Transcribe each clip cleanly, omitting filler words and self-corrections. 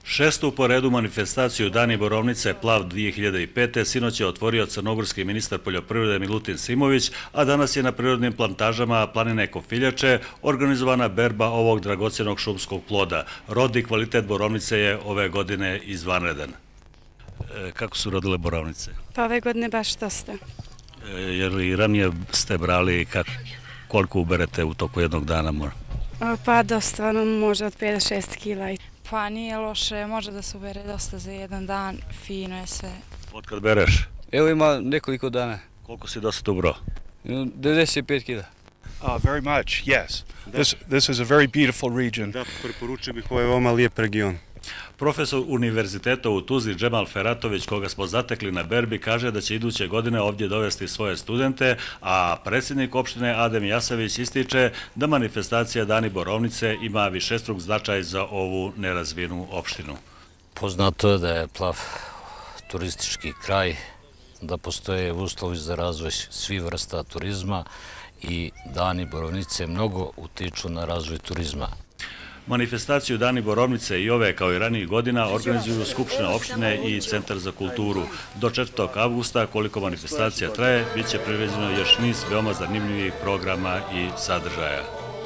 Šestu po redu manifestaciju Dani Borovnice Plav 2005. sinoć je otvorio crnogorski ministar poljoprivrede Milutin Simović, a danas je na prirodnim plantažama planine Kofiljače organizovana berba ovog dragocjenog šumskog ploda. Rod i kvalitet borovnice je ove godine izvanredan. Kako su rodile borovnice? Pa ove godine baš dosta. Jer i ranije ste brali, koliko uberete u toku jednog dana? Pa dosta, može od 5 do 6 kila. Pa nije loše, može da se ubere dosta za jedan dan, fino je sve. Od kad bereš? Evo ima nekoliko dana. Koliko si dosta ubrao? 95 kila. Very much, yes. This is a very beautiful region. Da, preporučio bih ovaj veoma lijep region. Profesor univerziteta u Tuzli Džemal Feratović, koga smo zatekli na berbi, kaže da će iduće godine ovdje dovesti svoje studente, a predsjednik opštine Adem Jasavić ističe da manifestacija Dani Borovnice ima višestruk značaj za ovu nerazvijenu opštinu. Poznato je da je Plav turistički kraj, da postoje uslovi za razvoj svih vrsta turizma i Dani Borovnice mnogo utiču na razvoj turizma. Manifestaciju Dani Borovnice i ove kao i ranijih godina organizuju Skupština opštine i Centar za kulturu. Do 4. avgusta, koliko manifestacija traje, bit će priređeno još niz veoma zanimljivih programa i sadržaja.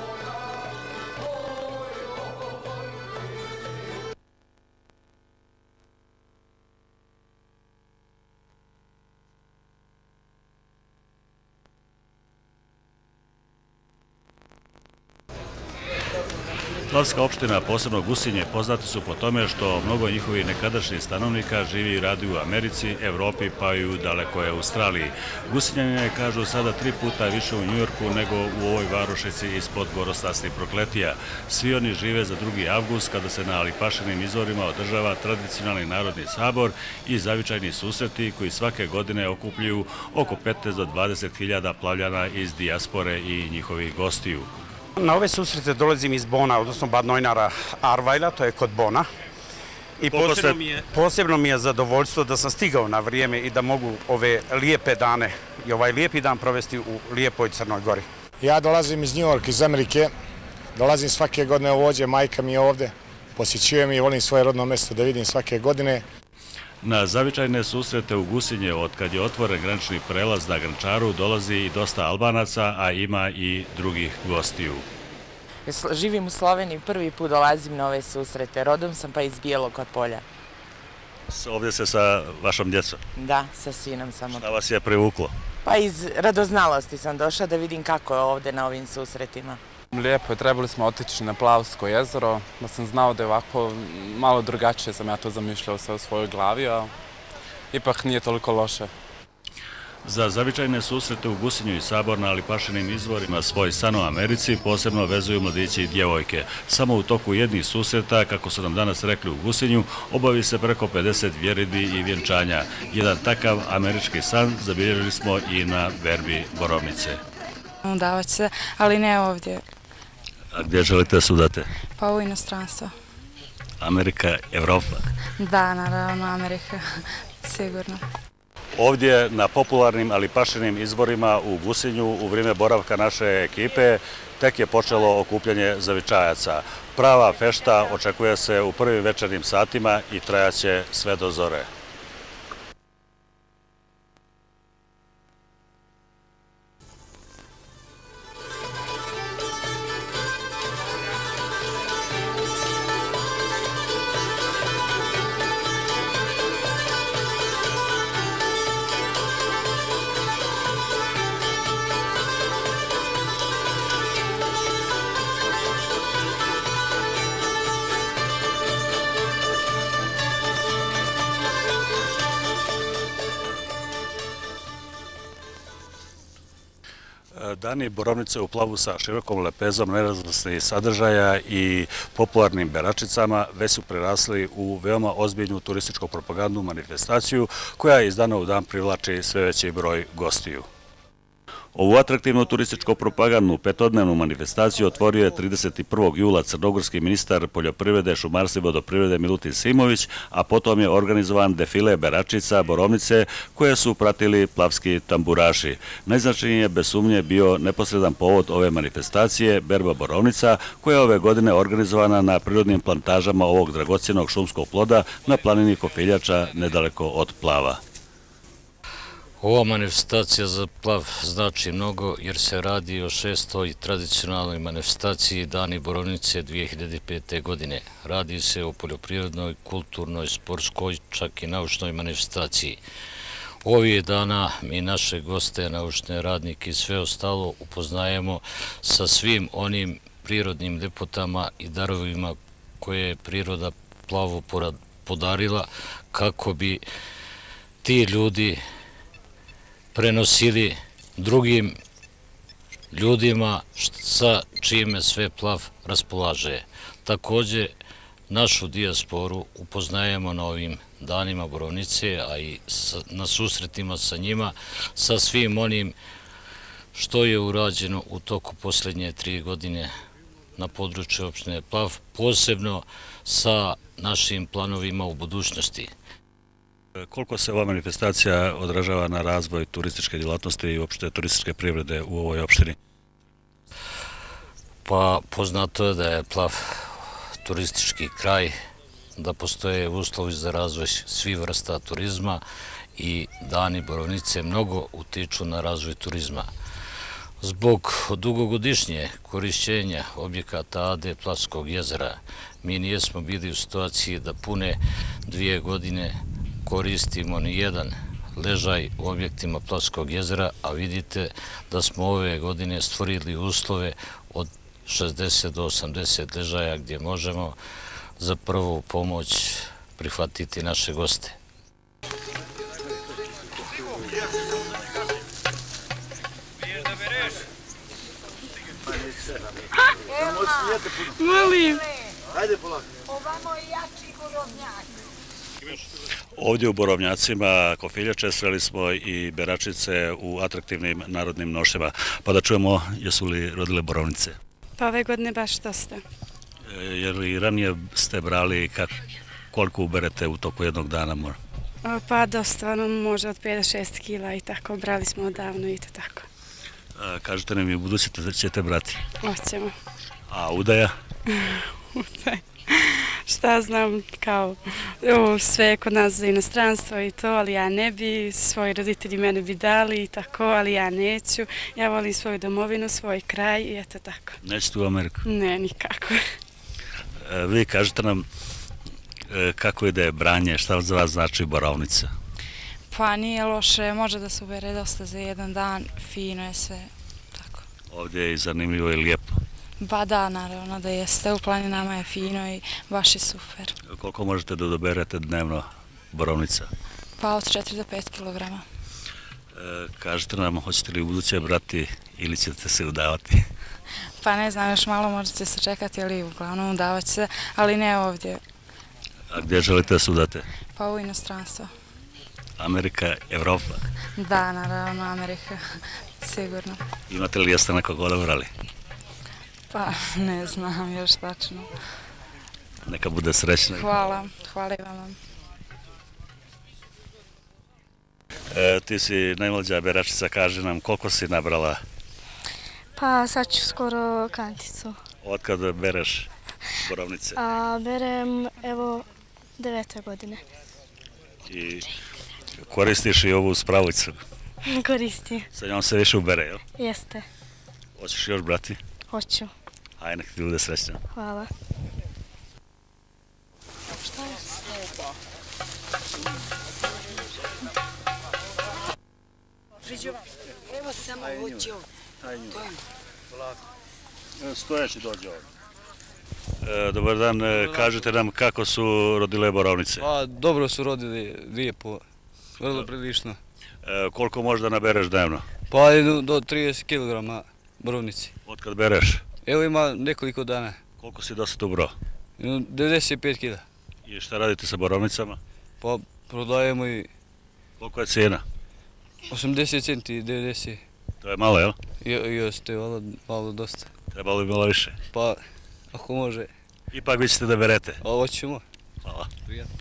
Plavska opština, posebno Gusinje, poznati su po tome što mnogo njihovih nekadašnjih stanovnika živi i radi u Americi, Evropi pa i u dalekoj Australiji. Gusinjane kažu sada 3 puta više u Njujorku nego u ovoj varošici ispod Gorostasnih Prokletija. Svi oni žive za 2. avgust kada se na Alipašinim izvorima održava tradicionalni narodni sabor i zavičajni susreti koji svake godine okupljuju oko 15 do 20 hiljada plavljana iz dijaspore i njihovih gostiju. Na ove susrete dolazim iz Bona, odnosno Bad Neuenarer Ahrweiler, to je kod Bona. I posebno mi je zadovoljstvo da sam stigao na vrijeme i da mogu ove lijepe dane i ovaj lijepi dan provesti u lijepoj Crnoj Gori. Ja dolazim iz Njujorka, iz Amerike. Dolazim svake godine ovdje, majka mi je ovdje. Posjećujem i volim svoje rodno mjesto da vidim svake godine. Na zavičajne susrete u Gusinje, od kad je otvoren granični prelaz na Grančaru, dolazi i dosta Albanaca, a ima i drugih gostiju. Živim u Sloveniji, prvi put dolazim na ove susrete. Rodom sam pa iz Bijelog Polja. Ovdje se sa vašom djecom? Da, sa sinom samo. Šta vas je privuklo? Pa iz radoznalosti sam došla da vidim kako je ovdje na ovim susretima. Lijepo je, trebali smo otići na Plavsko jezero, da sam znao da je ovako malo drugačije, sam ja to zamišljao sve u svojoj glavi, a ipak nije toliko loše. Za zavičajne susrete u Gusinju i sabor na Alipašinim izvorima svoj san u Americi posebno vezuju mladići i djevojke. Samo u toku jednih susreta, kako su nam danas rekli u Gusinju, obavi se preko 50 vjeridbi i vjenčanja. Jedan takav američki san zabilježili smo i na berbi Borovnice. Udavat se, ali ne ovdje. A gdje želite da se udate? Pa u inostranstvo. Amerika, Evropa? Da, naravno, Amerika, sigurno. Ovdje na popularnim Alipašinim izvorima u Gusinju u vrijeme boravka naše ekipe tek je počelo okupljanje zavičajaca. Prava fešta očekuje se u prvim večernjim satima i trajaće sve do zore. Dani Borovnice u Plavu sa širokom lepezom nerazvrstnih sadržaja i popularnim beračicama već su prerasli u veoma ozbiljnu turističko-propagandnu manifestaciju koja iz dana u dan privlači sve veći broj gostiju. Ovu atraktivnu turističko propagandnu petodnevnu manifestaciju otvorio je 31. jula crnogorski ministar poljoprivrede, šumarstva i vodoprivrede Milutin Simović, a potom je organizovan defile beračica, borovnice koje su pratili plavski tamburaši. Najznačajnije je bez sumnje bio neposredan povod ove manifestacije, berba borovnica, koja je ove godine organizovana na prirodnim plantažama ovog dragocjenog šumskog ploda na planini Kofiljača nedaleko od Plava. Ova manifestacija za Plav znači mnogo jer se radi o 6. tradicionalnoj manifestaciji Dani borovnice 2005. godine. Radi se o poljoprivrednoj, kulturnoj, sportskoj, čak i naučnoj manifestaciji. Ovih dana mi naše goste, naučne radnike i sve ostalo upoznajemo sa svim onim prirodnim ljepotama i darovima koje je priroda Plavu podarila kako bi ti ljudi prenosili drugim ljudima sa čime sve Plav raspolaže. Također, našu dijasporu upoznajemo na ovim danima borovnice, a i na susretima sa njima, sa svim onim što je urađeno u toku posljednje 3 godine na području opštine Plav, posebno sa našim planovima u budućnosti. Koliko se ova manifestacija odražava na razvoj turističke djelatnosti i uopšte turističke privrede u ovoj opštini? Pa poznato je da je Plav turistički kraj, da postoje uslovi za razvoj svih vrsta turizma i dani borovnice mnogo utiču na razvoj turizma. Zbog dugogodišnje korišćenja objekata AD Plavskog jezera, mi nijesmo bili u situaciji da pune 2 godine koristimo ni jedan ležaj u objektima Plavskog jezera, a vidite da smo ove godine stvorili uslove od 60 do 80 ležaja gdje možemo za prvu pomoć prihvatiti naše goste. Molim. Ovdje u Borovnjacima Kofiljače sreli smo i beračice u atraktivnim narodnim nošema. Pa da čujemo, jesu li rodile borovnice? Pa ove godine baš dosta. Jer li ranije ste brali, koliko uberete u toku jednog dana? Pa dosta, može od 5 do 6 kila i tako. Brali smo odavno i to tako. Kažete nam i u budući ćete brati? Hoćemo. A udaja? Udaja. Šta znam, kao sve je kod nas za inostranstvo i to, ali ja ne bi, svoji roditelji mene bi dali i tako, ali ja neću. Ja volim svoju domovinu, svoj kraj i eto tako. Nećete u Ameriku? Ne, nikako. Vi kažete nam kako ide branje, šta za vas znači borovnica? Pa nije loše, može da se ubere dosta za jedan dan, fino je sve, tako. Ovdje je i zanimljivo i lijepo. Ba da, naravno da jeste, u planinama je fino i baš je super. Koliko možete da doberete dnevno borovnica? Pa od 4 do 5 kilograma. Kažete nam, hoćete li u buduće brati ili ćete se udavati? Pa ne znam, još malo možete se čekati, ali uglavnom udavat se, ali ne ovdje. A gdje želite da se udate? Pa u inostranstvo. Amerika, Evropa? Da, naravno, Amerika, sigurno. Imate li jeste nekog odabrali? Pa ne znam još tačno. Neka bude srećna. Hvala, hvala i vama. Ti si najmlađa beračica, kaži nam koliko si nabrala? Pa sad ću skoro kanticu. Otkad bereš borovnice? Berem evo 9. godine. I koristiš i ovu spravicu? Koristim. Sa njom se više ubere, jel? Jeste. Hoćeš još brati? Hoću. Ajde, nek ti bude srećna. Hvala. Evo samo hoću. Stojeći dođe ovdje. Dobar dan, kažete nam kako su rodile borovnice? Pa dobro su rodili, lijepo, vrlo prilično. Koliko možda nabereš dnevno? Pa do 30 kg borovnici. Otkad bereš? Evo ima nekoliko dana. Koliko si dosta ubrao? 95 kg. I šta radite sa borovnicama? Pa prodajemo i... Koliko je cijena? 80 centi, 90. To je malo, jel? Jeste, malo dosta. Trebalo bi malo više. Pa, ako može. Ipak vi ćete da berete. Ovo ćemo. Hvala. Prijatno.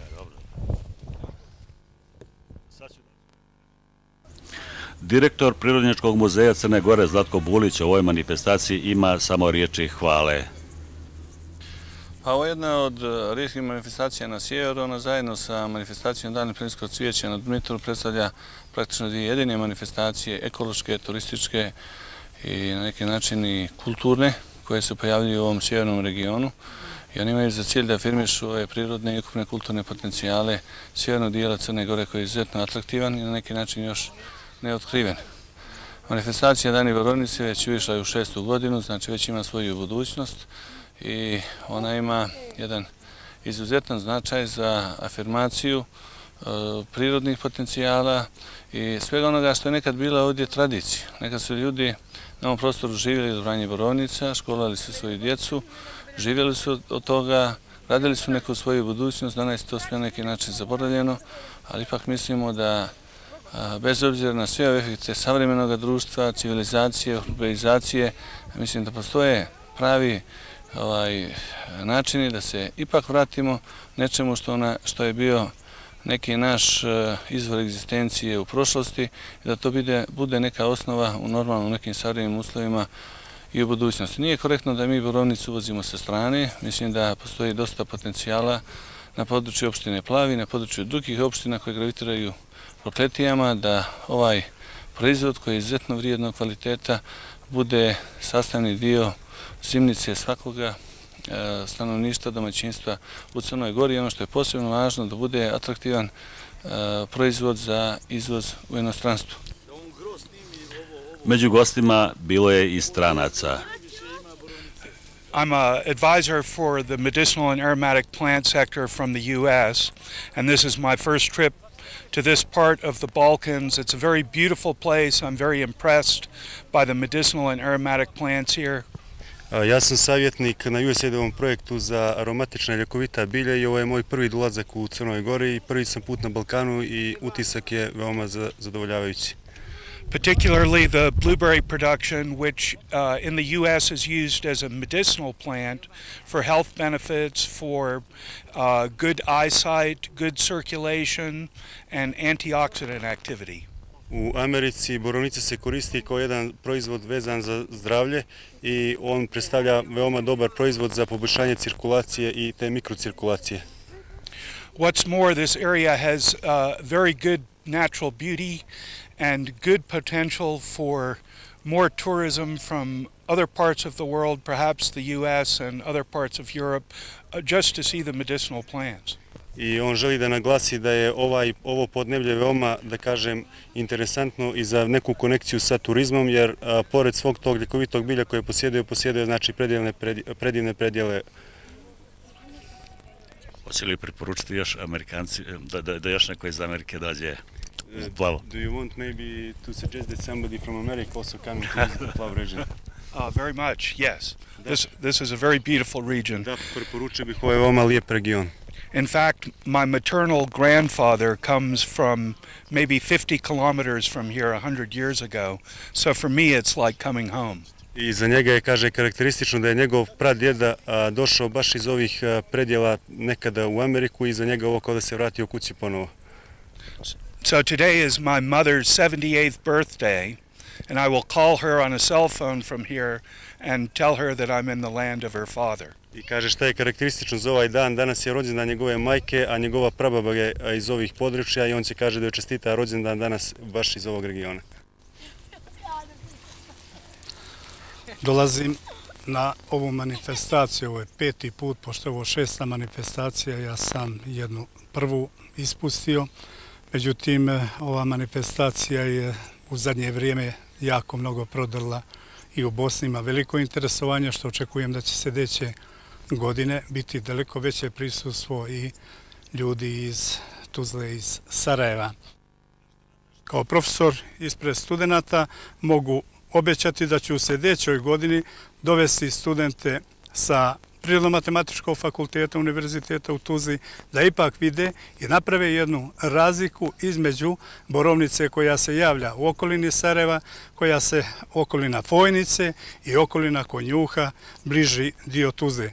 Direktor Prirodnjačkog muzeja Crne Gore Zlatko Bulić u ovoj manifestaciji ima samo riječi hvale. Pa ovo je jedna od rijetkih manifestacija na sjeveru, ona zajedno sa manifestacijom Dani prinskog cvijeća na Dmitru predstavlja praktično dvije jedine manifestacije, ekološke, turističke i na neki način i kulturne, koje se pojavljuju u ovom sjevernom regionu. I oni imaju za cilj da afirmišu ove prirodne i ukupne kulturne potencijale sjevernog dijela Crne Gore koji je izuzetno atraktivan i na neki način još neotkriven. Manifestacija Dani Borovnice već ušla je u 6. godinu, znači već ima svoju budućnost i ona ima jedan izuzetan značaj za afirmaciju prirodnih potencijala i svega onoga što je nekad bila ovdje tradicija. Nekad su ljudi na ovom prostoru živjeli od branje borovnica, školovali su svoju djecu, živjeli su od toga, radili su neku svoju budućnost, danas je to sve na neki način zaboravljeno, ali ipak mislimo da bez obzira na sve ove efekte savremenog društva, civilizacije, urbanizacije, mislim da postoje pravi načini da se ipak vratimo nečemu što je bio neki naš izvor egzistencije u prošlosti i da to bude neka osnova u normalnom nekim savremenim uslovima i u budućnosti. Nije korektno da mi borovnicu uvozimo sa strane, mislim da postoji dosta potencijala na području opštine Plavi, na području drugih opština koje gravitiraju Prokletijama, da ovaj proizvod koji je izuzetno vrijednog kvaliteta bude sastavni dio zimnice svakoga stanovništva, domaćinstva u Crnoj Gori i ono što je posebno važno da bude atraktivan proizvod za izvoz u inostranstvu. Među gostima bilo je i stranaca. I'm an advisor for the medicinal and aromatic plant sector from the U.S. and this is my first trip to this part of the Balkans. It's a very beautiful place. I'm very impressed by the medicinal and aromatic plants here. Ja sam savjetnik na USAID-ovom projektu za aromatična i ljekovita bilja i ovo je moj prvi dolazak u Crnoj Gori i prvi sam put na Balkanu i utisak je veoma zadovoljavajući. Particularly the blueberry production, which in the U.S. is used as a medicinal plant for health benefits, for good eyesight, good circulation, and antioxidant activity. U Americi borovnica se koristi kao jedan proizvod vezan za zdravlje i on predstavlja veoma dobar proizvod za poboljšanje cirkulacije i te mikrocirkulacije. What's more, this area has very good natural beauty and good potential for more tourism from other parts of the world, perhaps the US and other parts of Europe, just to see the medicinal plants. I on želi da naglasi da je ovo podneblje veoma, da kažem, interesantno i za neku konekciju sa turizmom, jer pored svog tog ljekovitog bilja koje posjeduje znači predivne predjele. Hoće li preporučiti još Amerikanci, da još neko iz Amerike dođe u Plavu? Do you want maybe to suggest that somebody from America also coming to visit the Plav region? Very much, yes. This is a very beautiful region. Da, preporučio bih, ovo je veoma lijep region. In fact, my maternal grandfather comes from maybe 50 kilometers from here 100 years ago, so for me it's like coming home. I za njega je, kaže, karakteristično da je njegov pradjeda došao baš iz ovih predjela nekada u Ameriku i za njega ovo kao da se vratio kući ponovo. So today is my mother's 78th birthday, and I will call her on a cell phone from here and tell her that I'm in the land of her father. I kaže šta je karakteristično za ovaj dan, danas je rođendan njegove majke, a njegova prababa je iz ovih područja i on će kaže da je čestita rođendan danas baš iz ovog regiona. Dolazim na ovu manifestaciju, ovo je 5. put, pošto je ovo 6. manifestacija, ja sam jednu prvu ispustio. Međutim, ova manifestacija je u zadnje vrijeme jako mnogo prodrla i u Bosni ima veliko interesovanje, što očekujem da će sljedeće godine biti daleko veće prisustvo i ljudi iz Tuzle, iz Sarajeva. Kao profesor ispred studenata mogu obećati da ću u sljedećoj godini dovesti studente sa Prirodno-matematičkog fakulteta Univerziteta u Tuzli, da ipak vide i naprave jednu razliku između borovnice koja se javlja u okolini Sarajeva, koja se okolina Fojnice i okolina Konjuha, bliži dio Tuzle.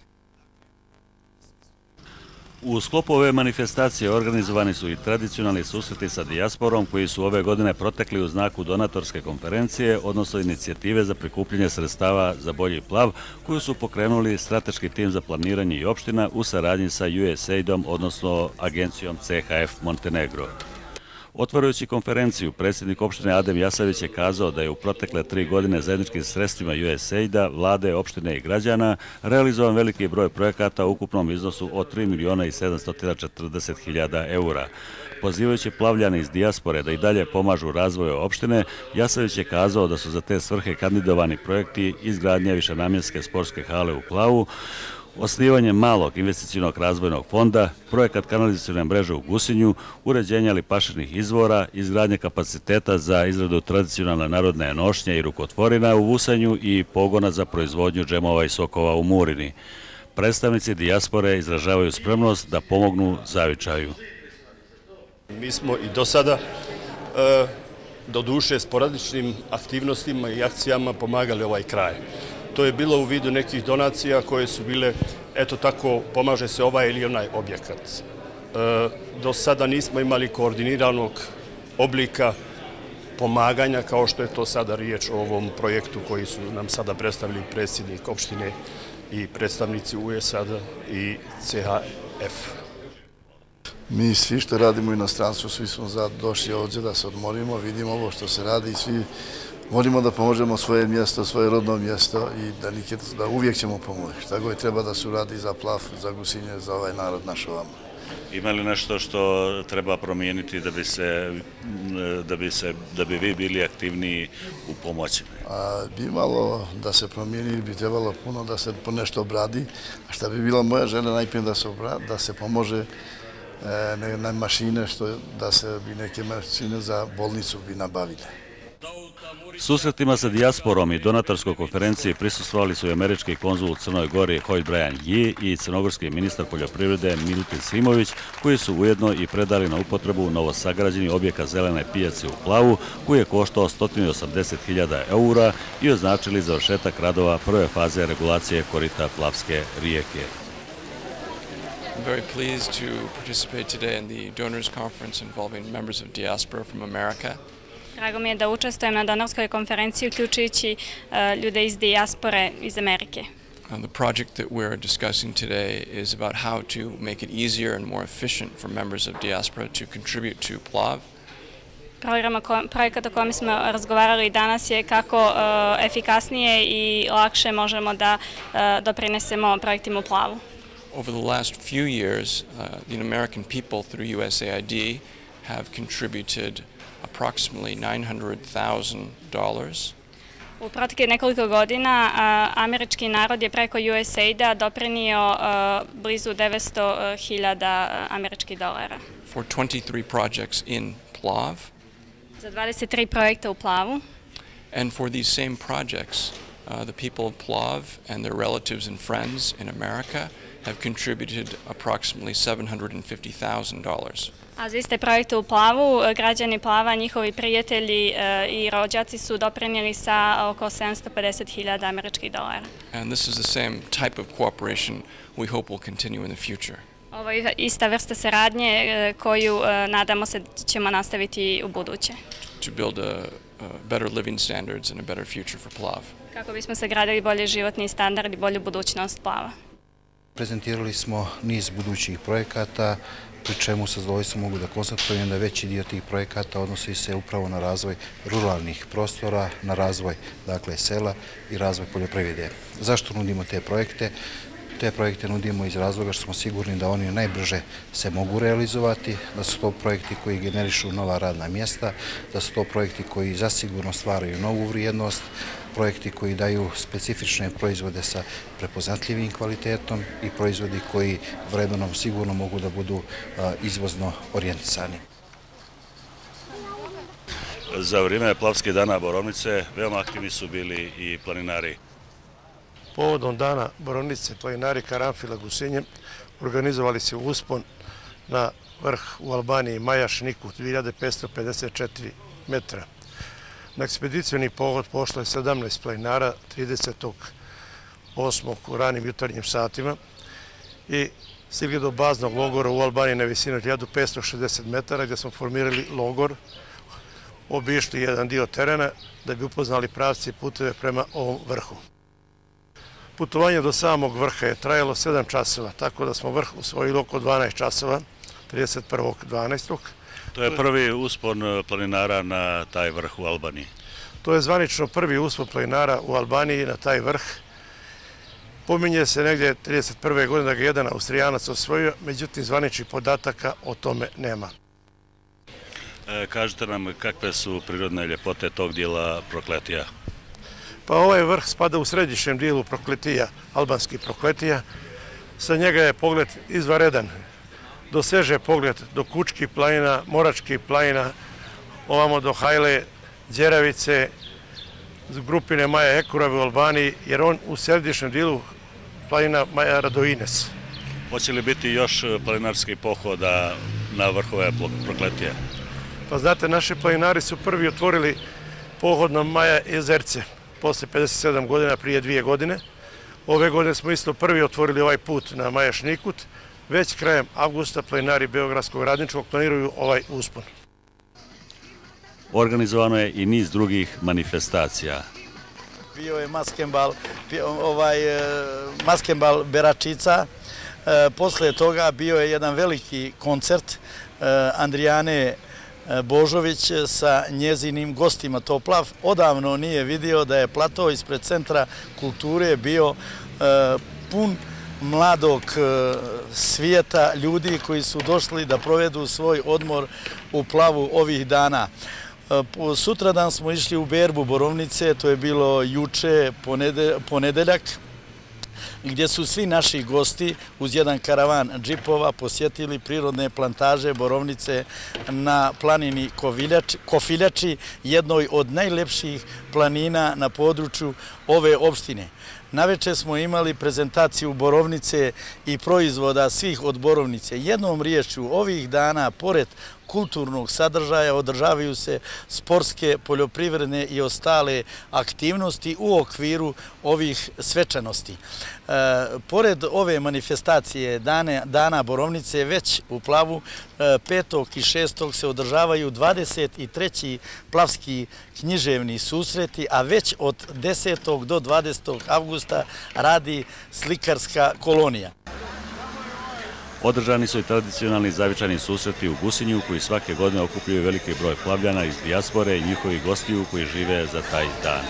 U sklopu ove manifestacije organizovani su i tradicionalni susreti sa dijasporom koji su ove godine protekli u znaku donatorske konferencije, odnosno inicijative za prikupljanje sredstava za bolji plav, koju su pokrenuli strateški tim za planiranje i opština u saradnji sa USAID-om, odnosno agencijom CHF Montenegro. Otvarajući konferenciju, predsjednik opštine Adem Jasavić je kazao da je u protekle 3 godine zajedničkim sredstvima USAID-a, vlade, opštine i građana realizovan veliki broj projekata u ukupnom iznosu od 3.740.000 eura. Pozivajući plavljane iz dijaspore da i dalje pomažu razvoju opštine, Jasavić je kazao da su za te svrhe kandidovani projekti izgradnje višenamjenske sportske hale u Plavu, osnivanje malog investicionog razvojnog fonda, projekat kanalizacione mreže u Gusinju, uređenja lipašenih izvora, izgradnje kapaciteta za izradu tradicionalne narodne nošnje i rukotvorina u Vusanju i pogona za proizvodnju džemova i sokova u Murini. Predstavnici dijaspore izražavaju spremnost da pomognu zavičaju. Mi smo i do sada, do duše, sporadičnim aktivnostima i akcijama pomagali ovaj kraj. To je bilo u vidu nekih donacija koje su bile, eto tako, pomaže se ovaj ili onaj objekat. Do sada nismo imali koordiniranog oblika pomaganja kao što je to sada riječ o ovom projektu koji su nam sada predstavili predsjednik opštine i predstavnici USAID-a i CHF. Mi svi što radimo u inostranstvu, svi smo došli ovdje da se odmorimo, vidimo ovo što se radi i svi volimo da pomožemo svoje mjesto, svoje rodno mjesto i da uvijek ćemo pomoći. Tako je treba da se uradi za Plav, za Gusinje, za ovaj narod naš ovamo. Ima li nešto što treba promijeniti da bi vi bili aktivniji u pomoći? Bi malo da se promijeni, bi trebalo puno da se nešto obradi. A šta bi bila moja želja najprije da se pomože na mašine, da se bi neke mašine za bolnicu bi nabavile. Susretima sa dijasporom i donatorskoj konferenciji prisustvovali su i američki konzul u Crnoj Gori Hoyt Brian Yee i crnogorski ministar poljoprivrede Milutin Simović, koji su ujedno i predali na upotrebu novosagrađeni objekat zelene pijace u Plavu, koji je koštao 180.000 eura i označili završetak radova prve faze regulacije korita Plavske rijeke. I'm very pleased to participate today in the donors conference involving members of diaspora from America. Drago mi je da učestvujem na donorskoj konferenciji uključujući ljude iz dijaspore iz Amerike. The project that we're discussing today is about how to make it easier and more efficient for members of diaspora to contribute to PLAV. Projekat o kojem smo razgovarali danas je kako efikasnije i lakše možemo da doprinesemo projektima u Plavu. Over the last few years, the American people through USAID have contributed approximately $900,000. U proteklih nekoliko godina američki narod je preko USAID-a doprinio blizu 900.000 američkih dolara. For 23 projects in Plav. Za 23 projekta u Plavu. And for these same projects, the people of Plav and their relatives and friends in America have contributed approximately $750,000. A za iste projekte u Plavu, građani Plava, njihovi prijatelji i rođaci su doprinijeli sa oko 750.000 američkih dolara. And this is the same type of cooperation we hope will continue in the future. Ovo je ista vrsta saradnje koju nadamo se ćemo nastaviti u buduće. To build better living standards and a better future for Plav. Kako bismo sagradili bolji životni standard i bolju budućnost Plava. Prezentirali smo niz budućih projekata, pri čemu sa zadovoljstvom mogu da konstatujem da veći dio tih projekata odnosi se upravo na razvoj ruralnih prostora, na razvoj sela i razvoj poljoprivrede. Zašto nudimo te projekte? Te projekte nudimo iz razloga što smo sigurni da oni najbrže se mogu realizovati, da su to projekti koji generišu nova radna mjesta, da su to projekti koji zasigurno stvaraju novu vrijednost, projekti koji daju specifične proizvode sa prepoznatljivim kvalitetom i proizvodi koji vremenom sigurno mogu da budu izvozno orijentisani. Za vrijeme Plavskih dana Borovnice veoma aktivni su bili i planinari. Povodom dana Borovnice planinari Karanfila Gusinje organizovali se uspon na vrh u Albaniji Majaš Nikut 2554 metra. Na ekspedicijoni pohod pošlo je 17 planinara 38. u ranim jutarnjim satima i stigli do baznog logora u Albaniji na visini od 1560 metara gdje smo formirali logor, obišli jedan dio terena da bi upoznali pravci i puteve prema ovom vrhu. Putovanje do samog vrha je trajalo 7 časova, tako da smo vrh usvojili oko 12 časova, 31.12. To je prvi uspon planinara na taj vrh u Albaniji? To je zvanično prvi uspon planinara u Albaniji na taj vrh. Pominje se negdje 31. godine da ga jedan Austrijanac osvojio, međutim zvaničnih podataka o tome nema. Kažite nam kakve su prirodne ljepote tog dijela Prokletija? Pa ovaj vrh spada u središnjem dijelu Prokletija, albanskih Prokletija. Sa njega je pogled izvanredan. Doseže pogled do Kučkih planina, Moračkih planina, ovamo do Hajle, Đeravice, grupine Maja Ekurave u Albaniji, jer on u središnjem dijelu planina Maja Radoines. Hoće li biti još planinarskih pohoda na vrhove Prokletija? Pa znate, naši planinari su prvi otvorili pohod na Maja Jezerce posle 57 godina, prije 2 godine. Ove godine smo isto prvi otvorili ovaj put na Majaš Nikut. Već krajem avgusta planinari Beogradskog radničkog planiraju ovaj uspon. Organizovano je i niz drugih manifestacija. Bio je Maskenbal Beračica. Posle toga bio je jedan veliki koncert Andrijane Božović sa njezinim gostima. Toplav odavno nije vidio da je plato ispred Centra kulture bio pun mladog svijeta, ljudi koji su došli da provedu svoj odmor u Plavu ovih dana. Sutradan smo išli u berbu Borovnice, to je bilo juče, ponedeljak, gdje su svi naši gosti uz jedan karavan džipova posjetili prirodne plantaže Borovnice na planini Kofiljači, jednoj od najlepših planina na području ove opštine. Naveče smo imali prezentaciju Borovnice i proizvoda svih od Borovnice. Jednom riječju, ovih dana, pored kulturnog sadržaja, održavaju se sportske, poljoprivredne i ostale aktivnosti u okviru ovih svečanosti. Pored ove manifestacije Dana Borovnice, već u Plavu 5. i 6. se održavaju 23. plavski književni susreti, a već od 10. do 20. avgusta radi slikarska kolonija. Održani su i tradicionalni zavičajni susreti u Gusinju koji svake godine okupljaju veliki broj plavljana iz dijaspore i njihovih gostiju koji žive za taj dan.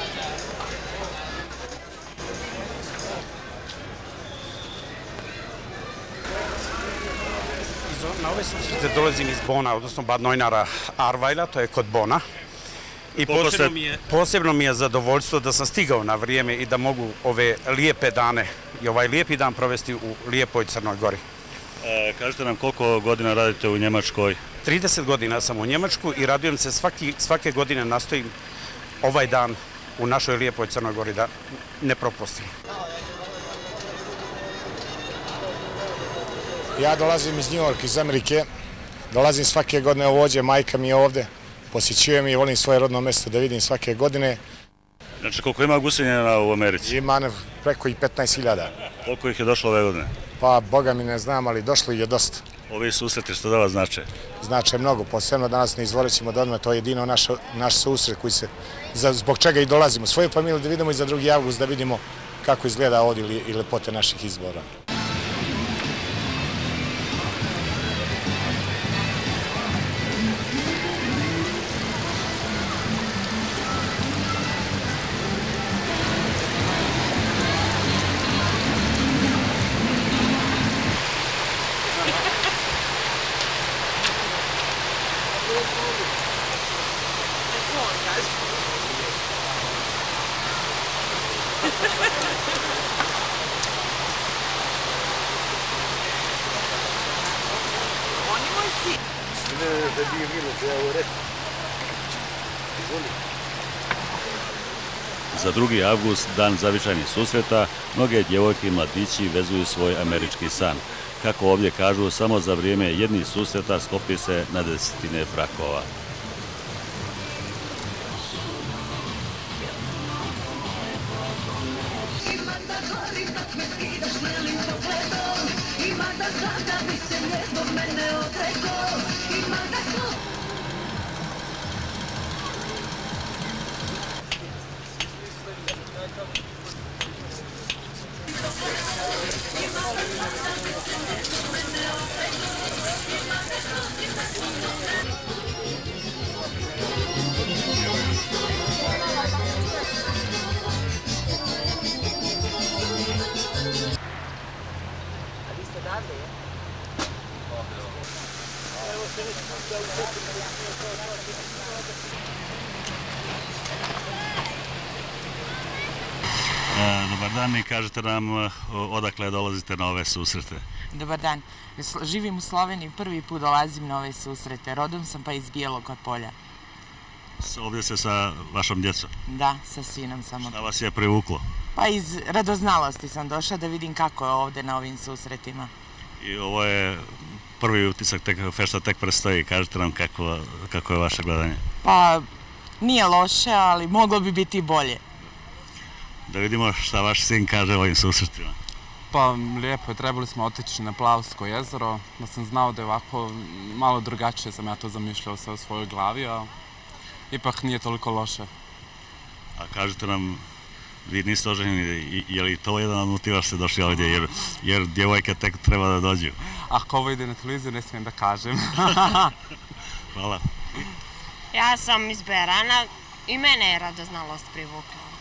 Na ove susrete dolazim iz Bona, odnosno Bad Neunara Arvajla, to je kod Bona. I posebno mi je zadovoljstvo da sam stigao na vrijeme i da mogu ove lijepe dane i ovaj lijepi dan provesti u lijepoj Crnoj Gori. Kažete nam koliko godina radite u Njemačkoj? 30 godina sam u Njemačku i radujem se svake godine nastojim ovaj dan u našoj lijepoj Crnoj Gori da ne propustim. Ja dolazim iz New York, iz Amerike. Dolazim svake godine ovdje, majka mi je ovdje. Posjećujem i volim svoje rodno mjesto da vidim svake godine. Znači koliko ima gusenjena u Americi? Ima preko i 15.000. Koliko ih je došlo ove godine? Pa, Boga mi ne znam, ali došlo ih je dosta. Ovi susreti što da vas znače? Znače mnogo, posebno danas ne izvolit ćemo da odmah, to je jedino naš susret zbog čega i dolazimo. Svoju familiju da vidimo i za 2. avgust da vidimo kako izgleda ovdje i lepote naših izbora. Za 2. avgust, dan zavičajnih susreta, mnoge djevojke i mladići vezuju svoj američki san. Kako ovdje kažu, samo za vrijeme jednih susreta sklopi se na desetine brakova. Dobar dan i kažete nam odakle dolazite na ove susrete. Dobar dan. Živim u Sloveniji, prvi put dolazim na ove susrete. Rodom sam pa iz Bijelog Polja. Ovdje ste sa vašom djecom? Da, sa sinom sam. Šta vas je privuklo? Pa iz radoznalosti sam došla da vidim kako je ovdje na ovim susretima. I ovo je prvi utisak, fešta tek predstoji. Kažete nam kako je vaše gledanje? Pa nije loše, ali moglo bi biti bolje. Da vidimo šta vaš sin kaže o ovim susretima. Pa lijepo je, trebali smo otići na Plavsko jezero, da sam znao da je ovako malo drugačije, sam ja to zamišljao sve u svojoj glavi, a ipak nije toliko loše. A kažete nam, vi niste oženjeni, je li to jedan od motiva što ste došli ovdje, jer djevojke tek treba da dođu? Ako ovo ide na televiziju, ne smijem da kažem. Hvala. Ja sam iz Berana i mene je radoznalost privukla.